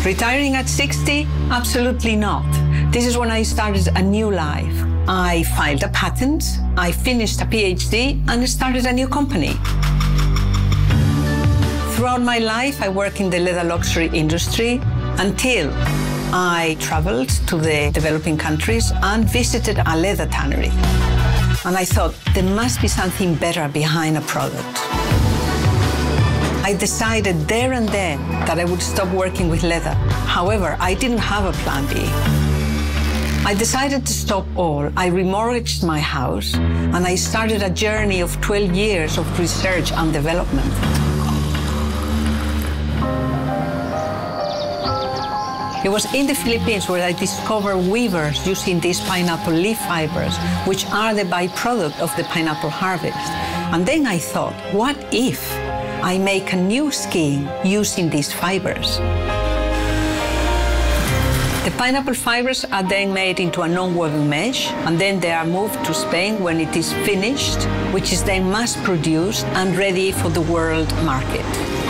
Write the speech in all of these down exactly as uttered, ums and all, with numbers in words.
Retiring at sixty? Absolutely not. This is when I started a new life. I filed a patent, I finished a PhD, and started a new company. Throughout my life, I worked in the leather luxury industry until I traveled to the developing countries and visited a leather tannery. And I thought, there must be something better behind a product. I decided there and then that I would stop working with leather. However, I didn't have a plan B. I decided to stop all. I remortgaged my house, and I started a journey of twelve years of research and development. It was in the Philippines where I discovered weavers using these pineapple leaf fibers, which are the byproduct of the pineapple harvest. And then I thought, what if I make a new skein using these fibers? The pineapple fibers are then made into a non-woven mesh, and then they are moved to Spain when it is finished, which is then mass-produced and ready for the world market.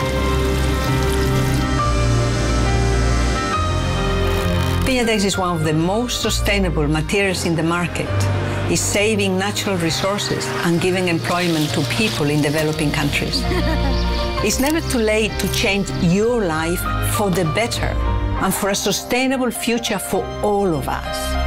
Piñatex is one of the most sustainable materials in the market. It's saving natural resources and giving employment to people in developing countries. It's never too late to change your life for the better and for a sustainable future for all of us.